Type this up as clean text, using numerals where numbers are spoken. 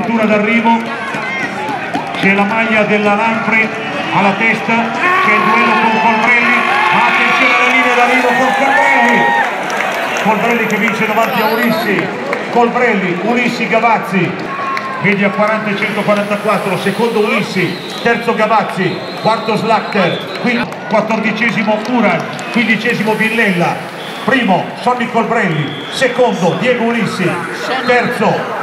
addirittura d'arrivo, c'è la maglia della Lampre alla testa, c'è il duello con Colbrelli, ma attenzione alla linea d'arrivo con Colbrelli che vince davanti a Ulissi. Colbrelli, Ulissi, Gavazzi, vedi a 40 e 144, secondo Ulissi, terzo Gavazzi, quarto Slachter, 14esimo Uran, 15esimo Villella, primo Sonny Colbrelli, secondo Diego Ulissi, terzo